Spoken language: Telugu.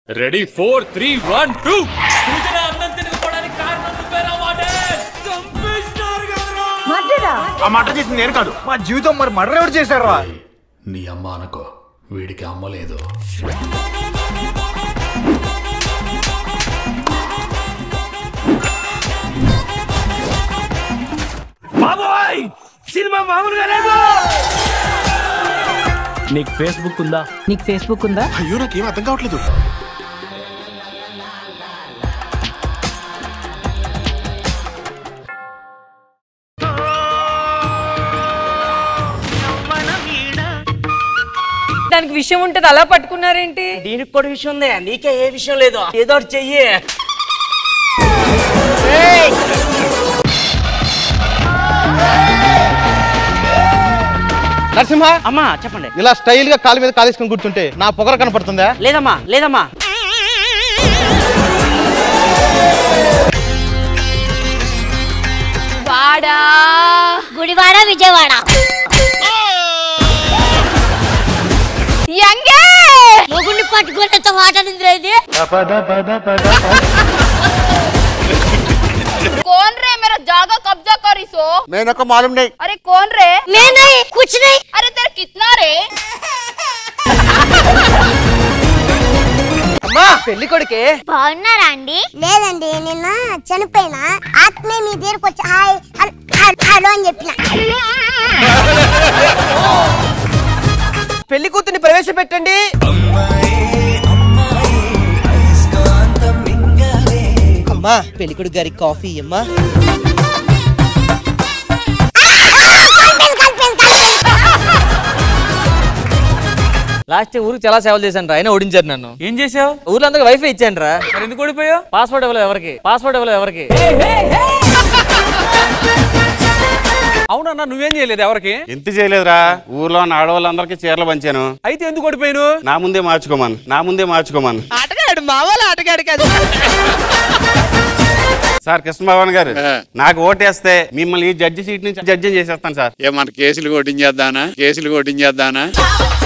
రెడీ 4 3 1 2 సూచన అన్నం తినకపోవడానికి కారణం నువ్వేరా వార్డెన్ చంపేస్తారు కదరా మర్డరా ఆ మర్డర్ చేసింది నేను కాదు మా జీవితం మరి మర్డర్ ఎవరు చేశారా నీ అమ్మ అనుకో వీడికి అమ్మ లేదు బాబోయ్ సినిమా మామూలుగా లేదు నీకు ఫేస్బుక్ ఉందా అయ్యో నాకేం అర్థం కావట్లేదు దానికి విషయం ఉంటది అలా పట్టుకున్నారేంటి దీనికి కూడా విషయం ఉందా నీకే ఏ విషయం లేదు ఏదో ఒకటి చెయ్యి నరసింహ అమ్మా చెప్పండి ఇలా స్టైల్ గా కాలు మీద కాలేసుకుని కూర్చుంటే నా పొగర కనపడుతుందా లేదమ్మా వాడా గుడివాడ విజయవాడ యంగే మొగుడిని పట్టుకునేంత మాట్లాడింది ఇది कौन रे मेरा जागा कब्जा करी सो मैंने को मालूम नहीं अरे कौन रे मैं नहीं कुछ नहीं अरे तेरा कितना रे అమ్మా పెళ్లి కొడుకే బాగున్నారా అండి లేదండి నిన్న చనిపోయినా ఆత్మే మీ దగ్గరకు వచ్చి హాయ్ హలో అని చెప్పిన పెళ్లి కూతుర్ని ప్రవేశపెట్టండి అమ్మా పెళ్లి కొడుకు గారి కాఫీ అమ్మా లాస్ట్ ఊరికి చాలా సేవలు చేశాను రా అయినా ఓడించారు నన్ను ఏం చేసావు ఊర్లో అందరికి వైఫై ఇచ్చాను రా మరి ఎందుకు ఓడిపోయావు పాస్వర్డ్ ఇవ్వలేదు ఎవరికి అవునన్నా నువ్వేం చేయలేదు ఎవరికి ఎంత చేయలేదురా ఊర్లో ఉన్న ఆడవాళ్ళందరికీ చీరలు పంచాను అయితే ఎందుకు ఓడిపోయాను నా ముందే మార్చుకోమను ఆటగాడు మావాళ్ళు ఆటగాడు కాదు సార్ కృష్ణభవన్ గారు నాకు ఓటేస్తే మిమ్మల్ని ఈ జడ్జి సీట్ నుంచి జడ్జి చేసేస్తాను సార్ ఏమన్నా కేసులు కొట్టించేద్దానా